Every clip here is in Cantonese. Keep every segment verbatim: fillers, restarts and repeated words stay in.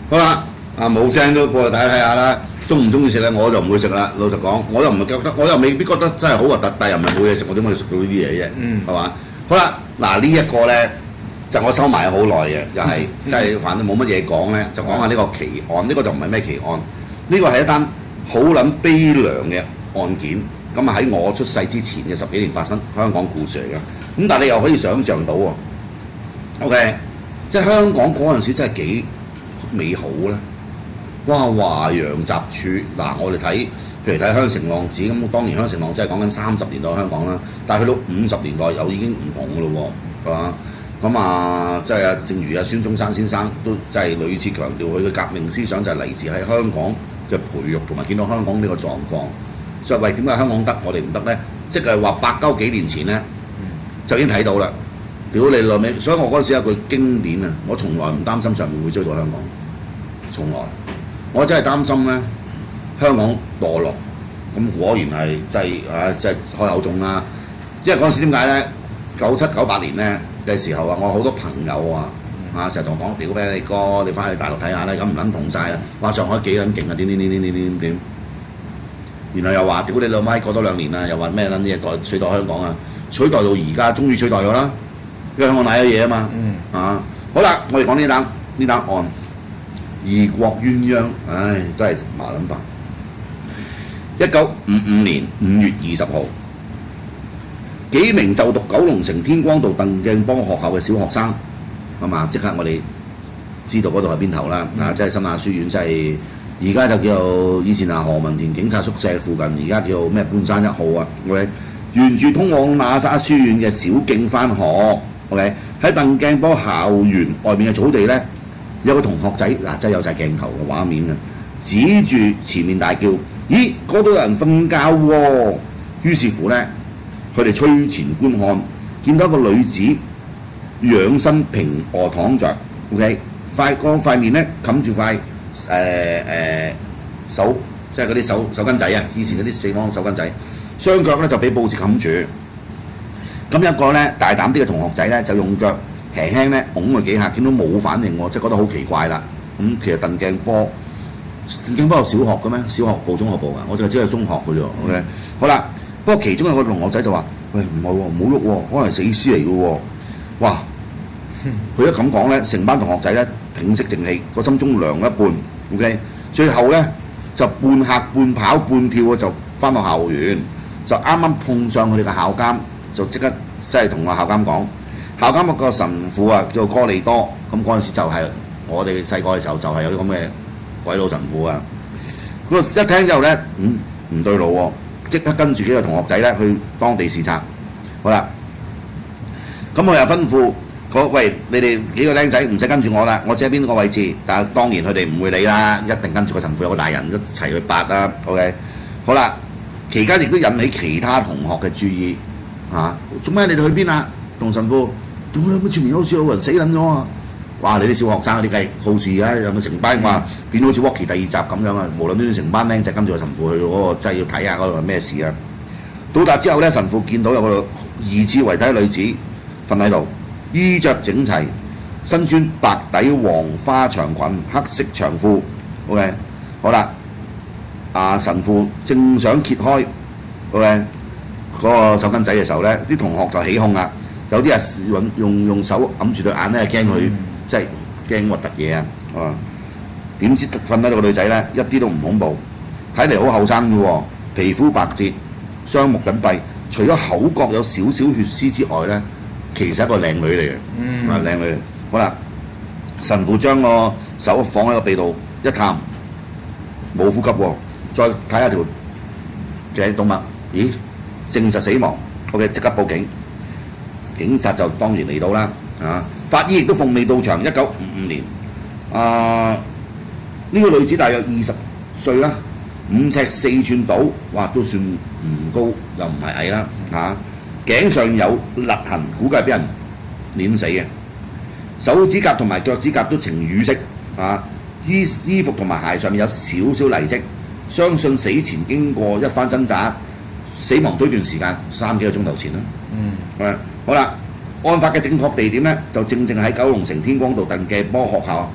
好啦，啊冇聲都過嚟大家睇下啦。中唔中意食咧？我就唔會食啦。老實講，我又唔係覺得，我又未必覺得真係好核突，但又唔係冇嘢食，我點解食到呢啲嘢啫？嗯，係嘛？好啦，嗱呢一個咧就我收埋好耐嘅，又係即係反正冇乜嘢講咧，就講下呢個奇案。呢、這個就唔係咩奇案，呢、這個係一單好撚悲涼嘅案件。咁啊喺我出世之前嘅十幾年發生香港故事嚟嘅。咁但係你又可以想像到喎。OK， 即係香港嗰陣時真係幾美好咧。哇！華洋雜處嗱，我哋睇譬如睇《香城浪子》咁，當然《香城浪子》係講緊三十年代香港啦，但係去到五十年代又已經唔同嘅咯喎，係嘛？咁啊，即係啊，正如啊孫中山先生都即係屢次強調，佢嘅革命思想就係嚟自喺香港嘅培育，同埋見到香港呢個狀況。所以喂，點解香港得我哋唔得咧？即係話百鳩幾年前咧就已經睇到啦。屌你老味！所以我嗰陣時有句經典啊，我從來唔擔心上面會追到香港，從來。我真係擔心咧，香港墮落，咁果然係真係啊，真係開口中啦。即係嗰陣時點解咧？九七九八年咧嘅時候啊，我好多朋友啊，啊成日同我講：屌俾你哥，你翻去大陸睇下咧，咁唔撚同晒啦！話上海幾撚勁啊？點點點點點點點，然後又話屌你老媽，過多兩年啊，又話咩撚嘢代取代香港啊？取代到而家，終於取代咗啦，因為香港賴咗嘢啊嘛。嗯、啊，好啦，我哋講呢單呢單案。異國鴛鴦，唉，真係麻撚煩。一九五五年五月二十號，幾名就讀九龍城天光道鄧鏡波學校嘅小學生，係嘛？即刻我哋知道嗰度係邊頭啦，啊，即係新亞書院，即係而家就叫做以前啊何文田警察宿舍附近，而家叫咩半山一號啊 ，OK， 沿住通往喇沙書院嘅小徑返學 ，OK， 喺鄧鏡波校園外面嘅草地咧。有個同學仔嗱，真係有晒鏡頭嘅畫面嘅，指住前面大叫：咦，嗰度有人瞓覺喎！於是乎咧，佢哋趨前觀看，見到一個女子仰身平卧躺着 ，OK， 塊個塊面咧冚住塊誒誒手，即係嗰啲手手巾仔啊，以前嗰啲四方手巾仔，雙腳咧就俾報紙冚住。咁一個咧大膽啲嘅同學仔咧就用腳輕輕咧拱佢幾下，見到冇反應喎，即係覺得好奇怪啦。咁、嗯、其實鄧鏡波，鄧鏡波有小學嘅咩？小學部、中學部啊，我就知係中學嘅啫。OK， 好啦。不過其中有個同學仔就話：喂，唔係喎，唔好喐喎，可能係死屍嚟嘅喎。哇！佢一咁講咧，成班同學仔咧屏息靜氣，個心中涼一半。OK， 最後咧就半嚇半跑半跳啊，就翻到校園，就啱啱碰上佢哋嘅校監，就即刻即係同個校監講。校監個神父啊，叫做哥利多，咁嗰陣時就係、是、我哋細個嘅時候就係有啲咁嘅鬼佬神父啊。嗰一聽之後咧，嗯唔對路喎，即刻跟住幾個同學仔咧去當地視察。好啦，咁我又吩咐佢：喂，你哋幾個僆仔唔使跟住我啦，我知喺邊個位置。但係當然佢哋唔會理啦，一定跟住個神父有個大人一齊去八啦。OK， 好啦，期間亦都引起其他同學嘅注意嚇。做、啊、咩你哋去邊啊？同神父。屌你乜前面好似有人死撚咗啊！哇！你啲小學生嗰啲計好事啊，有冇成班話變到好似 Walkie 第二集咁樣啊？無論呢啲成班僆仔跟住個神父去嗰、那個，真係要睇下嗰度係咩事啊！到達之後咧，神父見到有個疑似遺體嘅女子瞓喺度，衣着整齊，身穿白底黃花長裙、黑色長褲。OK， 好啦，啊神父正想揭開 OK 嗰個手巾仔嘅時候咧，啲同學就起哄啦。有啲人用用手揞住對眼咧，驚佢即係驚核突嘢啊！啊，點知瞓喺度個女仔咧，一啲都唔恐怖，睇嚟好後生嘅喎，皮膚白皙，雙目緊閉，除咗口角有少少血絲之外咧，其實係一個靚女嚟嘅，嗯、啊靚女。好啦，神父將個手放喺個鼻度一探，冇呼吸喎，再睇下條頸動脈，咦，證實死亡。OK， 即刻報警。警察就當然嚟到啦，啊！法醫亦都奉命到場。一九五五年，啊呢、這個女子大約二十歲啦，五尺四寸到，哇都算唔高又唔係矮啦，啊！頸上有勒痕，估計係俾人碾死嘅。手指甲同埋腳趾甲都呈乳色，啊！衣衣服同埋鞋上面有少少泥跡，相信死前經過一番掙扎，死亡推斷時間三幾個鐘頭前啦。嗯，係。好啦，案發嘅正確地點咧，就正正喺九龍城天光道鄧鏡波學校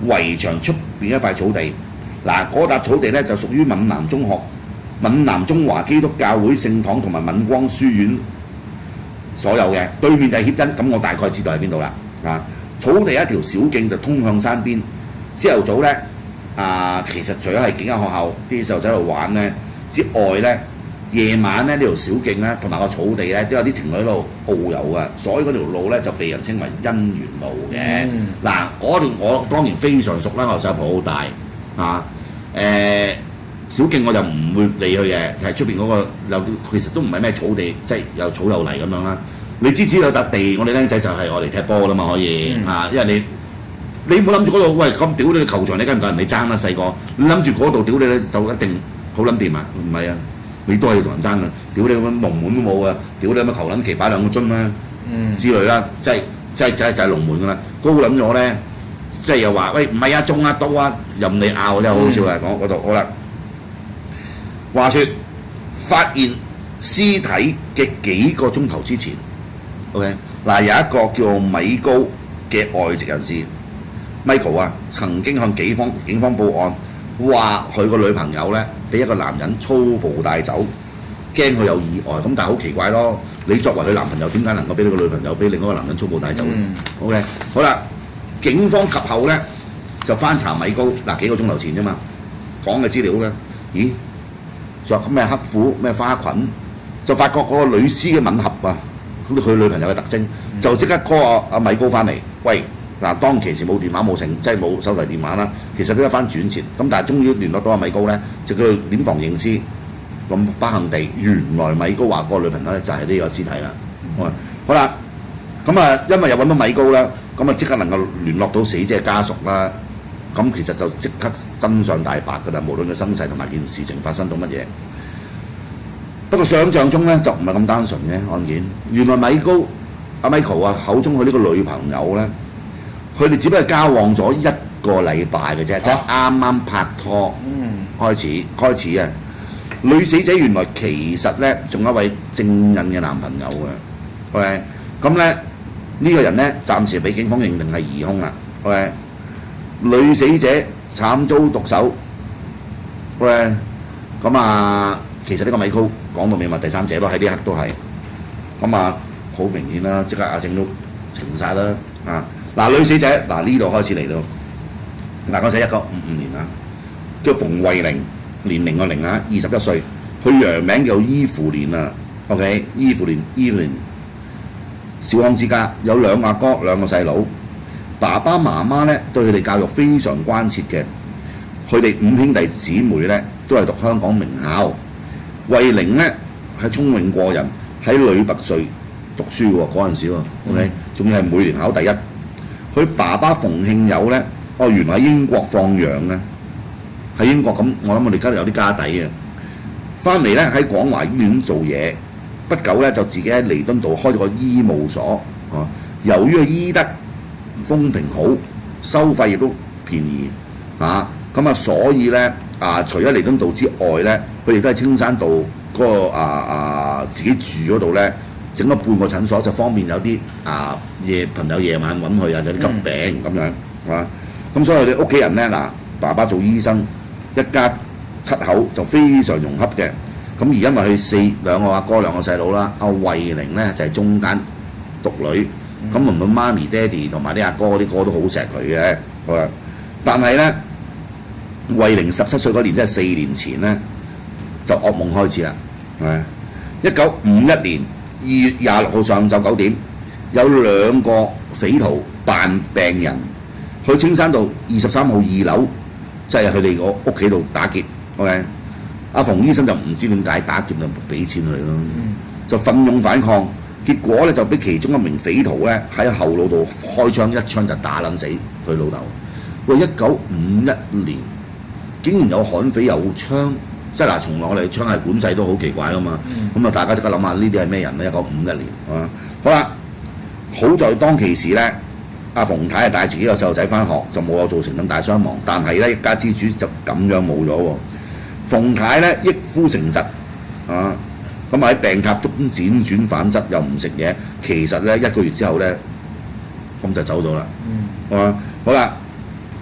圍牆出邊一塊草地。嗱，嗰笪草地咧就屬於閩南中學、閩南中華基督教會聖堂同埋閩光書院所有嘅，對面就係協恩，咁我大概知道喺邊度啦。啊，草地一條小徑就通向山邊。朝頭早咧，啊，其實除咗係幾間學校啲細路仔喺度玩咧之外咧，夜晚咧呢條小徑咧同埋個草地咧都有啲情侶喺度遨遊啊，所以嗰條路咧就被人稱為姻緣路嘅。嗱、嗯，嗰段我當然非常熟啦，我細鋪好大。啊，誒、呃、小徑我就唔會理佢嘅，就係出邊嗰個有其實都唔係咩草地，即係有草有泥咁樣啦。你知知有笪地，我哋僆仔就係我哋踢波噶啦嘛，可以、嗯、啊，因為你你唔好諗住嗰度，喂咁屌你球場，你梗唔夠人哋爭啦細個，你諗住嗰度屌你咧就一定好撚掂啊？唔係啊，你都係要同人爭啊！屌你咁樣龍門都冇啊！屌你咁樣球撚旗擺兩個樽啦，嗯、之類啦，即係即係即係就係龍門噶啦，高撚咗咧。即係又話喂唔係啊中啊刀啊任你拗真係好好笑啊！講嗰度好啦，話説發現屍體嘅幾個鐘頭之前 ，OK 嗱有一個叫米高嘅外籍人士 Michael 啊，曾經向警方警方報案，話佢個女朋友咧俾一個男人粗暴帶走，驚佢有意外。咁但係好奇怪咯，你作為佢男朋友，點解能夠俾你個女朋友俾另一個男人粗暴帶走、嗯、？OK 好啦。警方及後咧就翻查米高嗱幾個鐘頭前啫嘛，講嘅資料咧，咦，着咩黑褲咩花裙，就發覺嗰個女屍嘅吻合啊，咁佢女朋友嘅特徵，就即刻 call 阿阿米高翻嚟，喂嗱，當其時冇電話冇成，即係冇手提電話啦，其實都一番轉折，咁但係終於聯絡到阿米高咧，就叫佢殮房認屍，咁不幸地原來米高話嗰個女朋友咧就係呢個屍體啦，嗯、好啦。咁啊，因為又揾到米高啦，咁啊即刻能夠聯絡到死者嘅家屬啦，咁其實就即刻真相大白㗎啦，無論佢身世同埋件事情發生到乜嘢。不過想像中咧就唔係咁單純嘅案件，原來米高阿 Michael 啊口中佢呢個女朋友咧，佢哋只不過交往咗一個禮拜嘅啫，即係啱啱拍拖開始開始啊。女死者原來其實咧仲有一位正印嘅男朋友嘅 ，OK， 咁咧。呢個人咧，暫時俾警方認定係疑兇啦。OK， 女死者慘遭毒手。OK， 咁啊，其實呢個米高講到尾咪第三者咯，喺呢一刻都係。咁啊，好明顯啦，即刻阿正都澄晒啦。啊，嗱，女死者嗱呢度開始嚟到。嗱，嗰陣一九五五年啊，叫馮慧玲，年齡個齡啊，二十一歲。佢洋名叫伊芙蓮啊。OK， 伊芙蓮，伊芙蓮。小康之家有兩阿哥兩個細佬，爸爸媽媽咧對佢哋教育非常關切嘅。佢哋五兄弟姊妹咧都係讀香港名校。慧玲咧係聰明過人，喺女拔萃讀書喎嗰陣時喎 ，OK， 仲要係每年考第一。佢爸爸馮慶友咧，哦原來喺英國放羊嘅，喺英國咁，我諗我哋家有啲家底嘅。翻嚟咧喺廣華醫院做嘢。不久咧就自己喺彌敦道開咗個醫務所，啊！由於佢醫得風評好，收費亦都便宜，啊！咁啊，所以咧啊，除咗彌敦道之外咧，佢哋都喺青山道嗰、那個啊啊自己住嗰度咧，整咗半個診所，就方便有啲啊夜朋友夜晚揾佢啊，有啲急病咁樣，係嘛？咁所以佢哋屋企人咧嗱，爸爸做醫生，一家七口就非常融洽嘅。咁而因為佢四兩個阿哥兩個細佬啦，阿慧玲咧就係、是、中間獨女，咁唔論媽咪爹哋同埋啲阿哥啲哥都好錫佢嘅，好啦。但係咧，慧玲十七歲嗰年，即係四年前咧，就噩夢開始啦。係一九五一年二月廿六號上晝九點，有兩個匪徒扮病人去青山道二十三號二樓，即係佢哋個屋企度打劫。OK。阿馮醫生就唔知點解打劫就俾錢佢咯，就奮勇反抗，結果咧就俾其中一名匪徒咧喺後腦度開槍，一槍就打撚死佢老豆。喂，一九五一年竟然有悍匪有槍，即係嗱，從來我哋槍械管制都好奇怪噶嘛。咁啊、嗯，大家即刻諗下呢啲係咩人咧？一九五一年啊，好啦，好在當其時咧，阿馮太係帶住幾個細路仔翻學，就冇有造成咁大傷亡，但係咧一家之主就咁樣冇咗喎。馮太咧憶夫成疾啊，咁喺病榻中輾轉反側，又唔食嘢。其實咧一個月之後咧，咁就走咗啦。嗯，啊，好啦，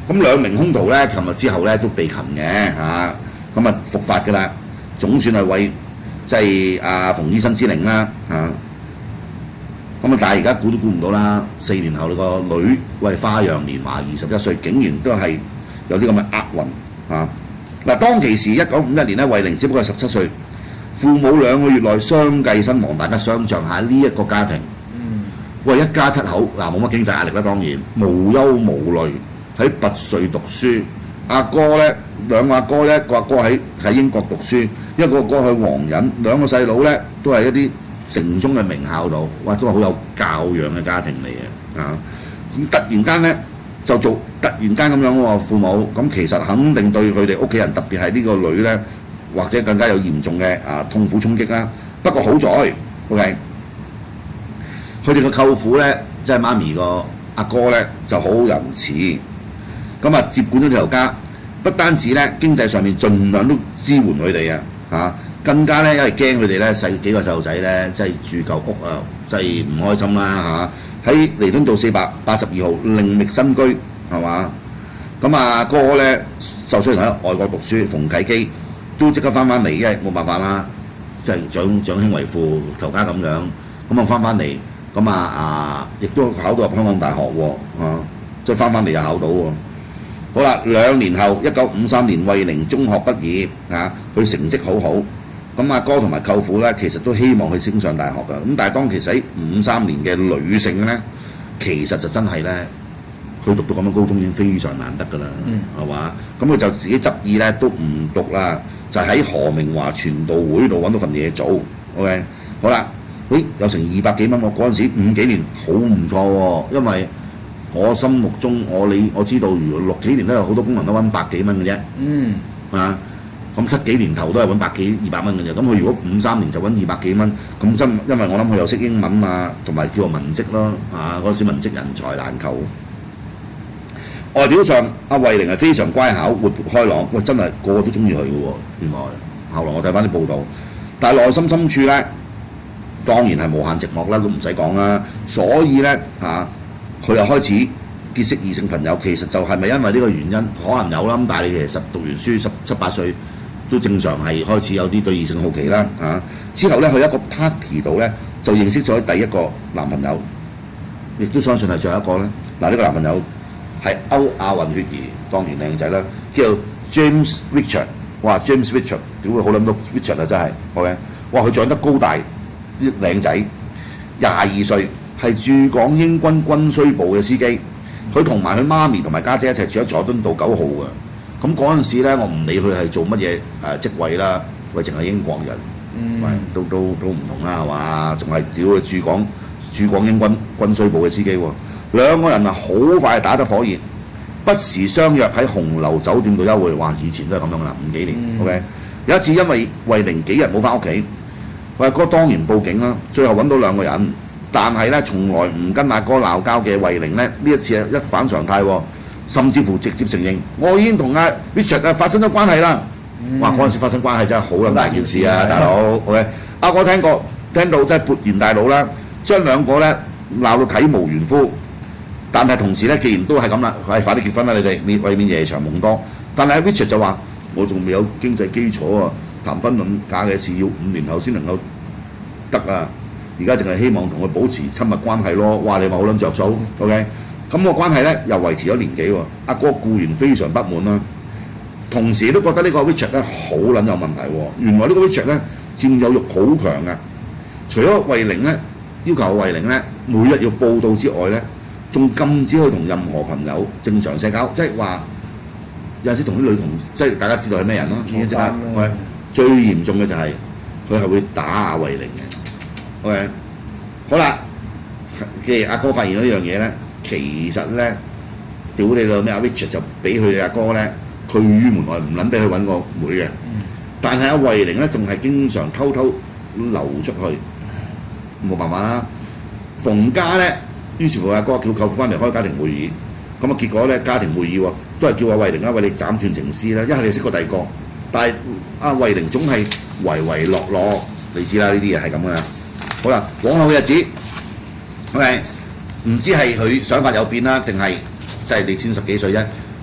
咁兩名兇徒咧，琴日之後咧都被擒嘅嚇，咁啊伏法㗎啦，總算係為即係阿馮醫生之靈啦嚇。咁啊，但係而家估都估唔到啦，四年後你個女喂花樣年華二十一歲，竟然都係有啲咁嘅厄運啊！嗱，當其時一九五一年咧，慧玲只不過係十七歲，父母兩個月內相繼身亡，大家想象下呢一個家庭，嗯、喂一家七口嗱冇乜經濟壓力啦，當然無憂無慮喺拔萃讀書。阿哥咧兩個阿哥咧，個阿哥喺喺英國讀書，一個哥去皇仁，兩個細佬咧都係一啲城中嘅名校度，或者係好有教養嘅家庭嚟嘅啊！咁突然間咧就做突然間咁樣喎，父母咁其實肯定對佢哋屋企人，特別係呢個女咧，或者更加有嚴重嘅啊痛苦衝擊啦。不過好在 ，OK， 佢哋嘅舅父咧，即係媽咪個阿哥咧就好仁慈，咁啊接管咗條家，不單止咧經濟上面盡量都支援佢哋啊嚇。更加咧，因為驚佢哋咧細幾個細路仔咧，即係住舊屋啊，即係唔開心啦嚇。喺彌敦道四百八十二號另覓新居係嘛？咁啊哥咧就雖然喺外國讀書，馮啟基都即刻翻翻嚟，因為冇辦法啦，即係長長兄為父頭家咁樣，咁啊翻翻嚟，咁啊啊亦都考到入香港大學喎啊，即係翻翻嚟又考到喎。好啦，兩年後，一九五三年，慧玲中學畢業啊，佢成績好好。咁阿哥同埋舅父咧，其實都希望佢升上大學㗎。咁但係當其實五三年嘅女性咧，其實就真係咧，佢讀到咁樣高中已經非常難得㗎啦，係嘛、嗯？咁佢就自己執意咧都唔讀啦，就喺何明華傳道會度揾到份嘢做。OK， 好啦，誒有成二百幾蚊，我嗰陣時五幾年好唔錯喎，因為我心目中我你我知道，如果六幾年都有好多工人都揾百幾蚊嘅啫。嗯，啊。咁七幾年頭都係揾百幾二百蚊嘅啫，咁佢如果五三年就揾二百幾蚊，咁真因為我諗佢又識英文啊，同埋叫做文職咯，啊嗰時文職人才難求。外表上，阿慧玲係非常乖巧、活潑開朗，喂真係個個都中意佢嘅喎。原來後來我睇翻啲報道，但係內心深處咧，當然係無限寂寞啦，都唔使講啦。所以咧嚇，佢、啊、又開始結識異性朋友，其實就係咪因為呢個原因？可能有啦，咁但係你其實讀完書十七八歲。都正常係開始有啲對異性好奇啦嚇、啊。之後咧去一個 party 度咧就認識咗第一個男朋友，亦都相信係最後一個咧。嗱、啊、呢、呢個男朋友係歐亞混血兒，當年靚仔啦，叫 James Richard。哇 James Richard 點會好諗到 Richard 啊真係 ，OK？ 哇佢長得高大，啲靚仔，廿二歲，係駐港英軍軍需部嘅司機。佢同埋佢媽咪同埋家姐一齊住喺佐敦道九號嘅。咁嗰陣時咧，我唔理佢係做乜嘢誒職位啦，喂，淨係英國人，嗯、喂，都都都唔同啦，係嘛？仲係屌佢駐港駐港英軍軍需部嘅司機喎，兩個人啊好快打得火熱，不時相約喺紅樓酒店度幽會，話以前都係咁樣啦，五幾年、嗯、，OK。有一次因為慧玲幾日冇翻屋企，我阿哥當然報警啦，最後揾到兩個人，但係咧從來唔跟阿哥鬧交嘅慧玲咧，呢一次係一反常態喎。甚至乎直接承認，我已經同阿 Richard 啊發生咗關係啦。嗯、哇！嗰陣時發生關係真係好撚大件事啊，大佬。OK， 阿哥聽過聽到真係勃然大怒啦，將兩個咧鬧到體無完膚。但係同時咧，既然都係咁啦，係快啲結婚啦，你哋免為免夜長夢多。但係 Richard 就話：我仲未有經濟基礎啊，談婚論嫁嘅事要五年後先能夠得啊。而家淨係希望同佢保持親密關係咯。哇！你話好撚着數 ，OK？咁個關係咧又維持咗年幾喎，阿哥固然非常不滿啦，同時都覺得呢個 Richard 咧好撚有問題喎。原來呢個 Richard 咧佔有欲好強嘅，除咗慧玲咧要求慧玲咧每日要報到之外咧，仲禁止佢同任何朋友正常社交，即係話有陣時同啲女同即係大家知道係咩人咯，已經即刻喂最嚴重嘅就係佢係會打阿慧玲嘅。OK， 好啦，既然阿哥發現咗呢樣嘢咧。其實咧，屌你老咩阿 Richard 就俾佢阿哥咧拒於門外，唔撚俾佢揾個妹嘅。嗯、但係阿慧玲咧仲係經常偷偷流出去，冇辦法啦。馮家咧，於是乎阿哥叫舅父翻嚟開家庭會議，咁啊結果咧家庭會議喎都係叫阿慧玲啊，為你斬斷情絲啦。一係你識過第二個，但係阿慧玲總係唯唯諾諾，你知啦，呢啲嘢係咁噶啦。好啦，往後嘅日子 ，OK。唔知係佢想法有變啦，定係即係你先十幾歲啫。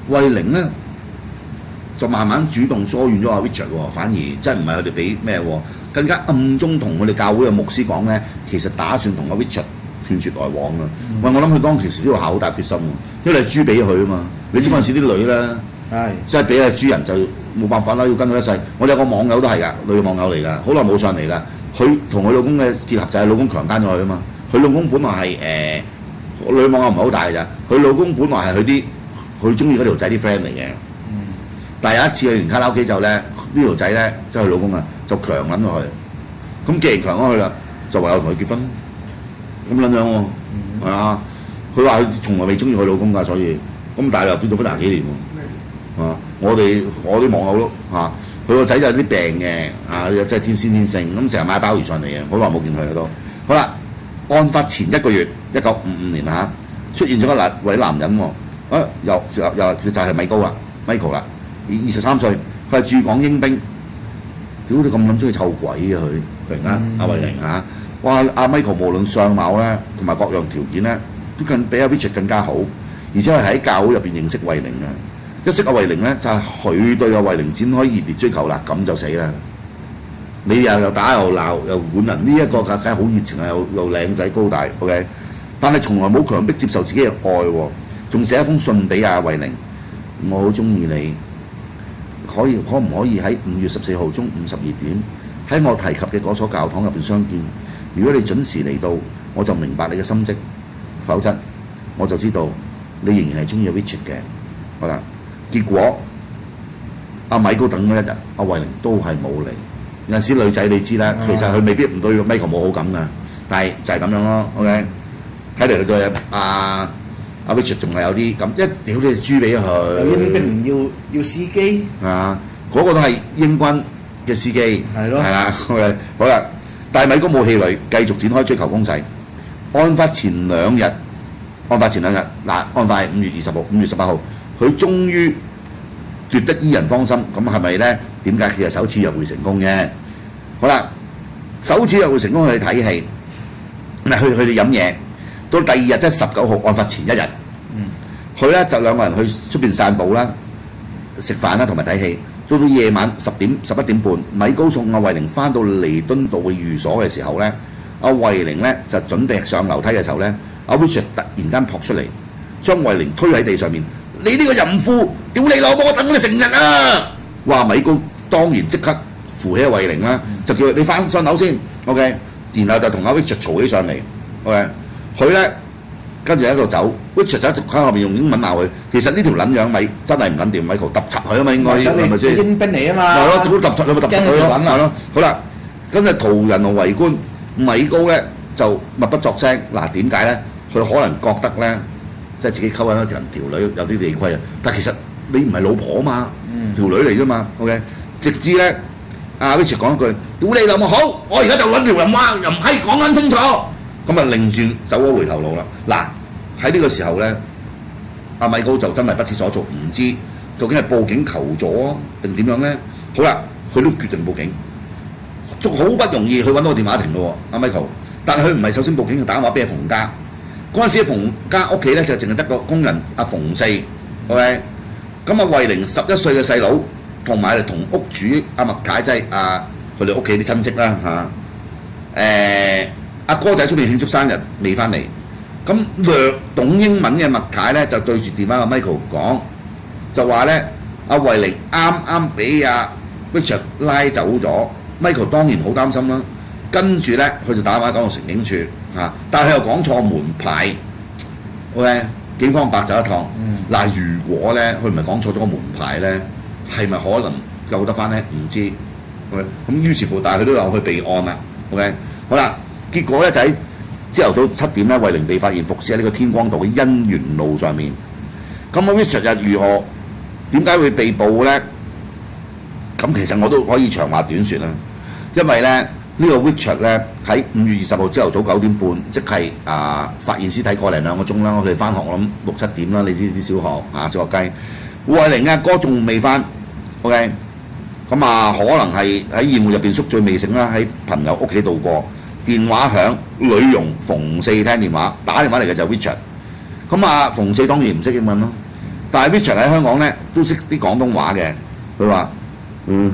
慧玲咧就慢慢主動疏遠咗阿 Richard 喎，反而真係唔係佢哋俾咩喎，更加暗中同佢哋教會嘅牧師講咧，其實打算同阿 Richard 斷絕來往啊！嗯、喂，我諗佢當其時都要下好大決心喎，因為你係豬俾佢啊嘛，你知嗰陣時啲女咧，係即係俾阿豬人就冇辦法啦，要跟佢一世。我哋有個網友都係㗎，女網友嚟㗎，好耐冇上嚟啦。佢同佢老公嘅結合就係老公強姦咗佢啊嘛。佢老公本來係誒、呃、女網友唔係好大㗎咋，佢老公本來係佢啲佢中意嗰條仔啲 friend 嚟嘅。嗯、但係有一次去完卡拉 OK 之後咧，呢條仔咧即係佢老公啊，就強撚咗佢。咁既然強咗佢啦，就唯有同佢結婚。咁撚樣喎，係啊！佢話佢從來未中意佢老公㗎，所以咁但係又結咗婚廿幾年喎。啊！我哋我啲網友咯嚇，佢個仔就有啲病嘅，啊又真係天先天性，咁成日買鮑魚上嚟嘅，好耐冇見佢都。好啦，案發前一個月，一九五五年嚇，出現咗一個位男人喎，啊又又又就係米高啦 ，Michael 啦，二十三歲，佢係駐港英兵。屌你咁撚中意湊鬼啊佢！突然間阿慧玲嚇。哇！阿 Michael 無論相貌咧，同埋各樣條件咧，都更比阿 Richard 更加好，而且係喺教會入邊認識慧玲嘅。一識阿慧玲咧，就係、是、佢對阿慧玲展開熱烈追求啦，咁就死啦！你又又打又鬧又管人，呢、這、一個梗係好熱情啊，又又靚仔高大 ，OK。但係從來冇強迫接受自己嘅愛喎，仲寫一封信俾阿慧玲，我好中意你，可以可唔可以喺五月十四號中午十二點喺我提及嘅嗰所教堂入邊相見？如果你準時嚟到，我就明白你嘅心跡；否則，我就知道你仍然係中意 Richard 嘅。好啦，結果阿米高等咗一日，阿慧玲都係冇嚟。有陣時女仔你知啦，其實佢未必唔對 Michael 冇好感㗎，但係就係咁樣咯。OK，睇嚟佢對阿阿 Richard 仲係有啲咁，一屌你豬俾佢。 英兵唔要要司機啊，嗰、那個都係英軍嘅司機， 係咯， 係啦。OK，好啦。但係米高冇氣餒，繼續展開追求攻勢。案發前兩日，案發前兩日嗱，案發係五月二十號、五月十八號，佢終於奪得伊人芳心。咁係咪咧？點解佢係首次約會成功嘅？好啦，首次約會成功去睇戲，唔係去去哋飲嘢。到第二日即係十九號，案發前一日，佢咧、嗯、就兩個人去出邊散步啦、食飯啦同埋睇戲。到到夜晚十點十一點半，米高送阿慧玲翻到彌敦道嘅寓所嘅時候咧，阿慧玲咧就準備上樓梯嘅時候咧，阿 Richard 突然間撲出嚟，將慧玲推喺地上面。你呢個淫婦，屌你老母！我等你成日啊！哇！米高當然即刻扶起阿慧玲啦，就叫佢你翻上樓先 ，OK。然後就同阿 Richard 嘈起上嚟 ，OK。佢咧跟住喺度走 ，Richard 就一直喺後面用英文鬧佢。其實呢條撚樣咪真係唔撚掂，Michael揼柒佢啊嘛，應該係咪先？ 英兵嚟啊嘛， 係咯，屌揼柒佢咪揼柒佢咯，係咯。好啦，跟住途人同圍觀，米高咧就默不作聲。嗱點解咧？佢可能覺得咧，即係自己溝緊一條條女有啲理虧啊。但其實你唔係老婆啊嘛，嗯、條女嚟啫嘛 ，OK。直至咧，阿 Richard 講一句：屌你老母好，我而家就揾條人話又唔係講緊清楚。咁啊，擰轉走咗回頭路啦。嗱喺呢個時候咧，阿米高就真係不知所措，唔知究竟係報警求助啊，定點樣咧？好啦，佢都決定報警，仲好不容易佢揾到個電話亭咯喎，阿 Michael。但係佢唔係首先報警，佢打電話俾阿馮家。嗰陣時，馮家屋企咧就淨係得個工人阿馮四 ，OK。咁啊，慧玲十一歲嘅細佬同埋同屋主阿麥太即係阿佢哋屋企啲親戚啦嚇，誒。阿哥仔出面慶祝生日未翻嚟，咁略懂英文嘅麥太咧就對住電話阿 Michael 講，就話咧阿慧玲啱啱俾阿 Richard 拉走咗 ，Michael 當然好擔心啦。跟住咧佢就打電話講到城警處嚇、啊，但係佢又講錯門牌 ，OK， 警方白走一趟。嗱、嗯，如果咧佢唔係講錯咗個門牌咧，係咪可能救得翻咧？唔知 ，OK， 咁於是乎，但係佢都有去備案啦 ，OK， 好啦。結果咧就喺朝頭早七點咧，慧玲被發現伏屍喺呢個天光道嘅欣園路上面。咁阿 Richard 又如何？點解會被捕咧？咁其實我都可以長話短説啦，因為咧呢、呢個 Richard 咧喺五月二十號朝頭早九點半，即係啊發現屍體個零兩個鐘啦。我哋翻學我諗六七點啦，你知啲小學啊小學雞。慧玲阿哥仲未翻 ，OK， 咁啊可能係喺宴會入邊宿醉未醒啦，喺朋友屋企度過。電話響，女傭馮四聽電話，打電話嚟嘅就係 Richard。咁啊，馮四當然唔識英文咯。 但係 Richard 喺香港咧都識啲廣東話嘅，佢話：嗯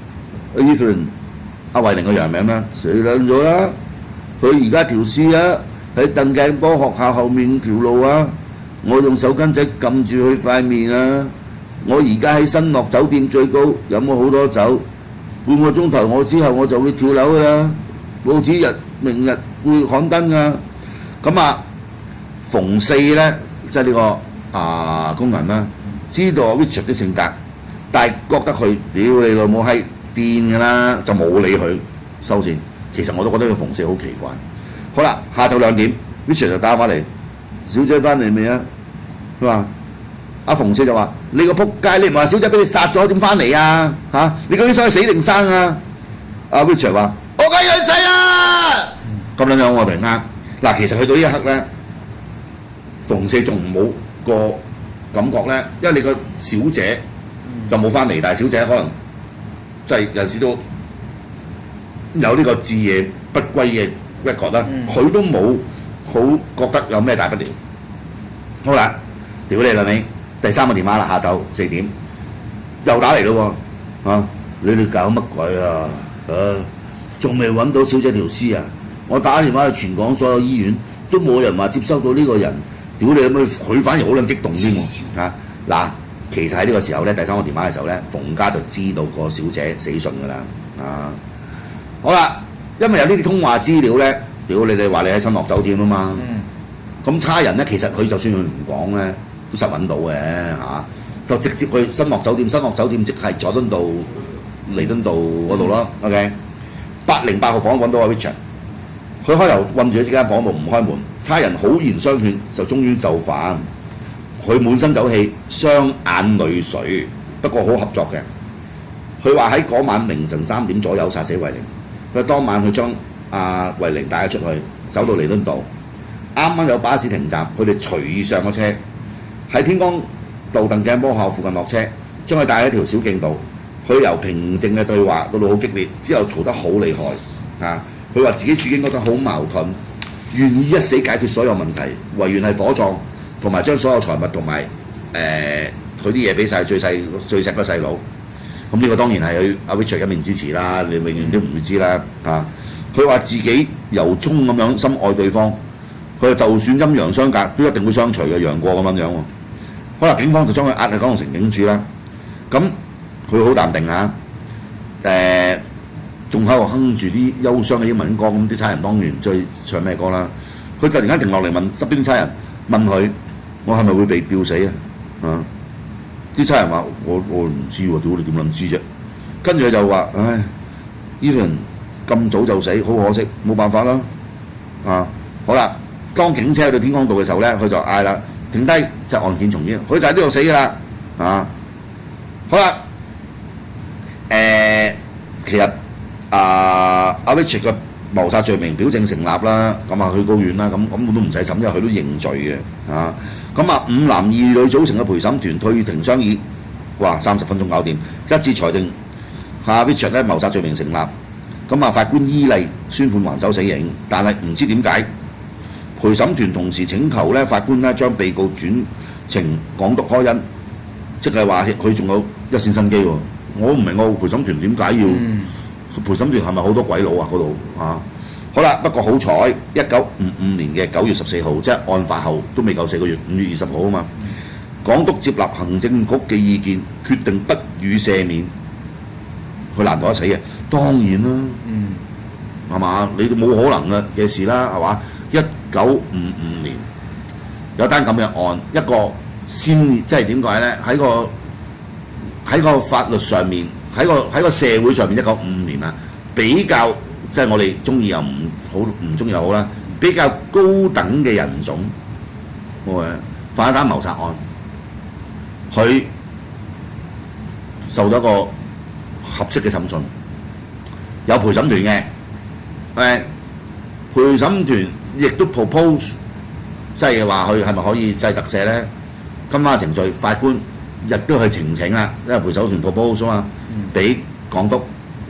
，Evelyn 阿慧玲個洋名啦，死撚咗啦！佢而家條屍啊喺鄧鏡波學校後面條路啊，我用手巾仔撳住佢塊面啊！我而家喺新樂酒店最高飲咗好多酒，半個鐘頭我之後我就會跳樓㗎啦！報紙日明日會刊登啊！咁啊，馮四咧即係呢個啊工人啦，知道 Richard 啲性格，但係覺得佢屌你老母係癲㗎啦，就冇理佢收線。其實我都覺得個馮四好奇怪。好啦，下晝兩點 ，Richard 就打翻嚟，小姐翻嚟未啊？佢話：阿馮四就話：你個仆街，你唔係話小姐俾你殺咗點翻嚟啊？嚇、啊！你究竟想去死定生啊？阿 Richard 話：我梗係死啊！咁樣樣我突然間嗱，其實去到呢一刻咧，馮四仲冇個感覺咧，因為你個小姐就冇翻嚟，但係小姐可能即係有陣時都有呢個置夜不歸嘅 record 啦，佢、嗯、都冇好覺得有咩大不了。好啦，屌你啦你，第三個電話啦，下晝四點又打嚟咯喎，啊你哋搞乜鬼啊？啊仲未揾到小姐條屍啊！我打電話去全港所有醫院，都冇人話接收到呢個人。屌你咁樣，佢反而好撚激動添喎嚇！嗱，其實喺呢個時候咧，第三個電話嘅時候咧，馮家就知道個小姐死訊㗎啦啊！好啦，因為有呢啲通話資料咧，屌你哋話你喺新樂酒店啊嘛，咁、嗯、差人咧其實佢就算佢唔講咧，都實揾到嘅嚇、啊，就直接去新樂酒店，新樂酒店即係佐敦道、彌敦道嗰度咯。嗯、OK， 八零八號房揾到阿 Richard。佢開頭困住喺呢間房度唔開門，差人好言相勸，就終於就範。佢滿身酒氣，雙眼淚水，不過好合作嘅。佢話喺嗰晚凌晨三點左右殺死慧玲。佢當晚佢將阿慧玲帶咗出去，走到彌敦道，啱啱有巴士停站，佢哋隨意上咗車，喺天光道鄧鏡波校附近落車，將佢帶喺條小徑度。佢由平靜嘅對話到到好激烈，之後嘈得好厲害啊！佢話自己處境覺得好矛盾，願意一死解決所有問題，唯願係火葬，同埋將所有財物同埋誒佢啲嘢俾晒最細最錫個細佬。咁呢個當然係佢阿 Richard 一面之詞啦，你永遠都唔會知啦啊！佢話自己由衷咁樣深愛對方，佢就算陰陽相隔，都一定會相隨嘅，楊過咁樣樣喎。好啦，警方就將佢押去九龍城警署啦。咁佢好淡定啊，誒、呃。仲喺度哼住啲憂傷嘅英文歌，咁啲差人當然再唱咩歌啦？佢突然間停落嚟問側邊啲差人，問佢：我係咪會被吊死啊？啊！啲差人話：我我唔知喎，屌你點撚知啫？跟住佢就話：唉 ，Evelyn 咁早就死，好可惜，冇辦法啦。啊，好啦，當警車去到天光道嘅時候咧，佢就嗌啦：停低，就案件重演，佢就喺呢度死㗎啦。啊，好啦，誒、呃，其實。啊！阿 Richard 嘅謀殺罪名表證成立啦，咁啊去高院啦，咁咁我都唔使審，因為佢都認罪嘅啊。咁啊五男二女組成嘅陪審團退庭商議，哇三十分鐘搞掂，一致裁定阿 Richard 咧謀殺罪名成立。咁啊法官依例宣判還手死刑，但係唔知點解陪審團同時請求咧法官咧將被告轉呈港督開恩，即係話佢仲有一線生機喎。我唔明我陪審團點解要？嗯陪審團係咪好多鬼佬啊？嗰度啊，好啦，不過好彩，一九五五年嘅九月十四號，即係案發後都未夠四個月，五月二十號啊嘛，港督接納行政局嘅意見，決定不予赦免，佢難逃一死嘅，當然啦，嗯，係嘛？你都冇可能嘅嘅事啦，係嘛？一九五五年有單咁嘅案，一個先即係點解咧？喺個喺個法律上面。喺個喺個社會上面，一九五五年啊，比較即係我哋中意又唔好，唔中意又好啦，比較高等嘅人種，我誒犯一單謀殺案，佢受到一個合適嘅審訊，有陪審團嘅，誒陪審團亦都 propose， 即係話佢係咪可以制特赦咧？跟翻程序，法官亦都去呈請啦，因為陪審團 propose 啊嘛。俾港督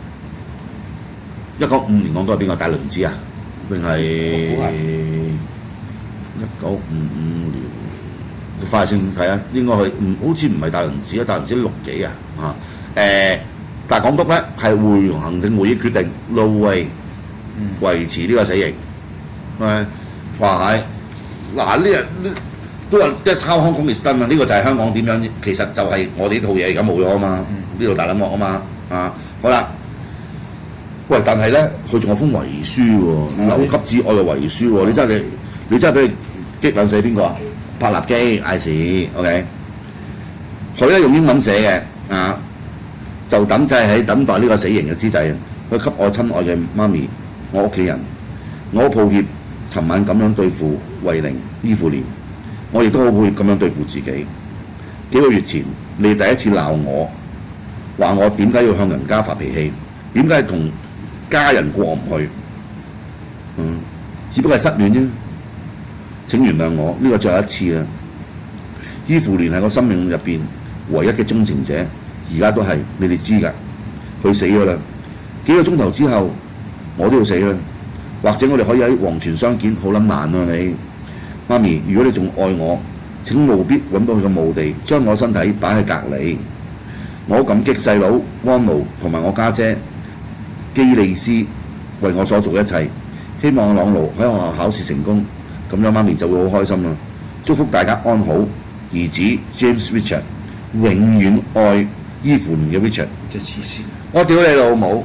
一九五年港督係邊個？大輪子啊？定係一九五五年？ 快先睇啊，應該係唔好似唔係大輪子啊，大輪子六幾啊嚇誒，但係港督咧係會用行政會議決定路位維持呢個死刑，誒話係嗱呢日都話 That's how Hong Kong is done 啊，呢個就係香港點樣，其實就係我哋呢套嘢而家冇咗啊嘛，呢度大撚鑊啊嘛啊好啦。喂，但係咧，佢仲有封遺書喎，留級之愛嘅遺書喎，你真係你你真係俾佢激撚死邊個啊？柏立基嗌事 ，OK， 佢咧用英文寫嘅啊，就等就係喺等待呢個死刑嘅之際，佢給我親愛嘅媽咪，我屋企人，我好抱歉，尋晚咁樣對付慧玲、依富蓮，我亦都好抱歉咁樣對付自己。幾個月前，你第一次鬧我，話我點解要向人家發脾氣，點解同家人過唔去，嗯，只不過係失戀啫。請原諒我，呢個最後一次啦。依富蓮係我生命入邊唯一嘅鍾情者，而家都係，你哋知㗎。佢死咗啦，幾個鐘頭之後我都要死啦。或者我哋可以喺黃泉相見，好撚難啊你。媽咪，如果你仲愛我，請務必揾到佢嘅墓地，將我身體擺喺隔離。我好感激細佬安奴同埋我家姐。基利斯為我所做一切，希望朗奴喺學校考試成功，咁樣媽咪就會好開心啦。祝福大家安好，兒子 James Richard 永遠愛依富蓮嘅 Richard。 真係黐線！ 我屌你老母！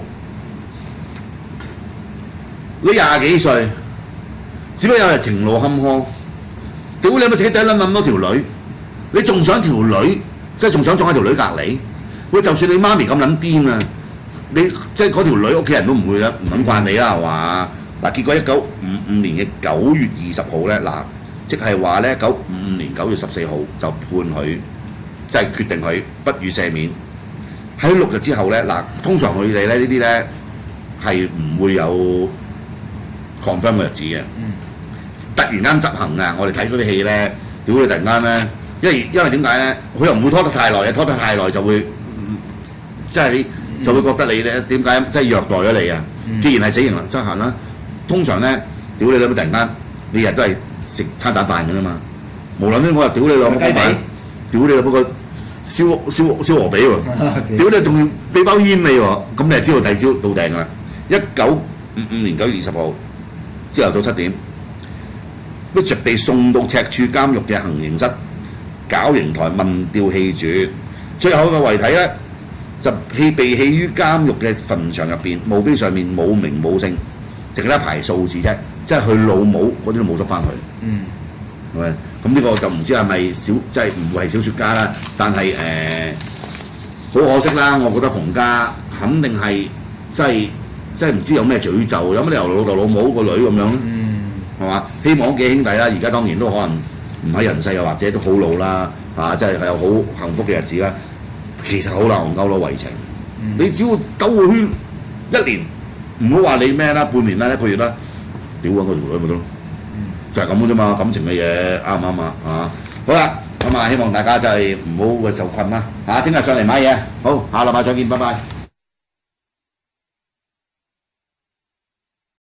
你廿幾歲，只不過有日情路坎坷，屌你咪自己第一撚咁多條女，你仲想條女，即係仲想撞喺條女隔離？喂，就算你媽咪咁撚癲啊！你即係嗰條女屋企人都唔會啦，唔撚慣你啦係嘛？嗱，結果一九五五年嘅九月二十號咧，嗱，即係話咧，九五五年九月十四號就判佢，即係決定佢不予赦免。喺六日之後咧，嗱，通常佢哋咧呢啲咧係唔會有 confirm 嘅日子嘅，嗯、突然間執行啊！我哋睇嗰啲戲咧，屌你突然間咧，因為因為點解咧？佢又唔會拖得太耐嘅，拖得太耐就會即係。就會覺得你咧點解即係虐待咗你啊？嗯、既然係死刑執行啦，通常咧屌你老母突然間，你日都係食餐蛋飯㗎啦嘛。無論咧我話屌你老母嗰晚，屌你老母個燒燒燒鵝髀喎，屌你仲要俾包煙味喎，咁你就知道第二朝到訂㗎啦。一九五五年九月二十號朝頭早七點 ，Richard 被送到赤柱監獄嘅行刑室，絞刑台問吊氣絕，最後嘅遺體咧。就棄被棄於監獄嘅墳場入邊，墓碑上面冇名冇姓，淨係一排數字啫，即係佢老母嗰啲都冇得翻去。嗯，係咪？咁呢個就唔知係咪小，即係唔會係小説家啦。但係誒，好、呃、可惜啦，我覺得馮家肯定係即係即係唔知有咩詛咒，有乜理由老豆老母個女咁樣？嗯，係嘛？希望屋企兄弟啦，而家當然都可能唔喺人世，又或者都好老啦，啊，即係係有好幸福嘅日子啦。其實好難戇鳩咯，為情。嗯、你只要兜個圈一年，唔好話你咩啦，半年啦，一個月啦，屌緊嗰條女咪得咯，嗯、就係咁嘅啫嘛，感情嘅嘢啱唔啱啊？啊，好啦，咁啊，希望大家就係唔好受困啦。嚇、啊，聽日上嚟買嘢，好，下禮拜再見，拜拜。